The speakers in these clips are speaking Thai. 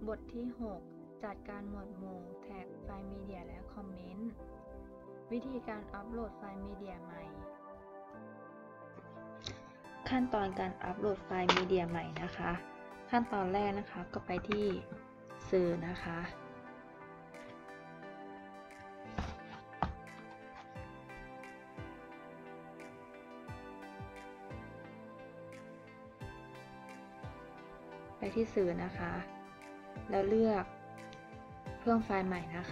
บทที่ 6 จัดการหมวดหมู่ แท็ก ไฟล์มีเดียและคอมเมนต์ วิธีการอัปโหลดไฟล์มีเดียใหม่ ขั้นตอนการอัปโหลดไฟล์มีเดียใหม่นะคะ ขั้นตอนแรกนะคะก็ไปที่สื่อนะคะไปที่สื่อนะคะ แล้วเลือกเพิ่มไฟล์ใหม่นะคะ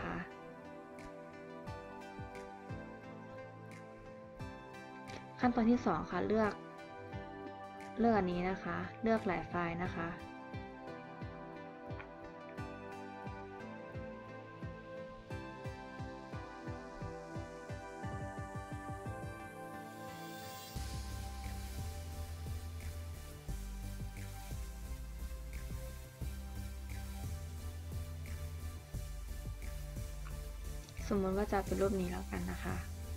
ขั้นตอนที่ 2 ค่ะเลือกอันนี้นะคะ เลือกหลายไฟล์นะคะ สมมติว่าจะเป็นรูปนี้แล้วกันนะคะ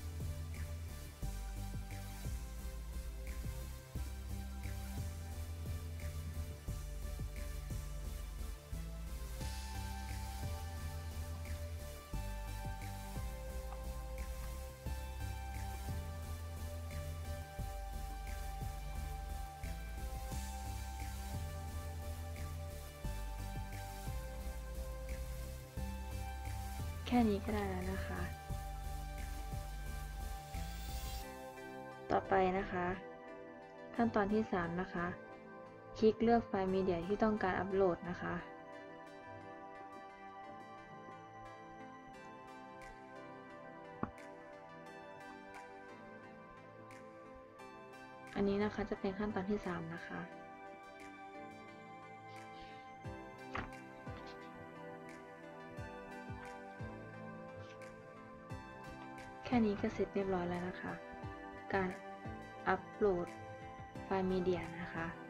แค่นี้ก็ได้แล้วนะคะ ต่อไปนะคะ ขั้นตอนที่ 3 นะคะ คลิกเลือกไฟล์มีเดียที่ต้องการอัปโหลดนะคะ อันนี้นะคะจะเป็นขั้นตอนที่ 3 นะคะ แค่นี้ก็เสร็จเรียบร้อยแล้วนะคะ การอัปโหลดไฟล์มีเดียนะคะ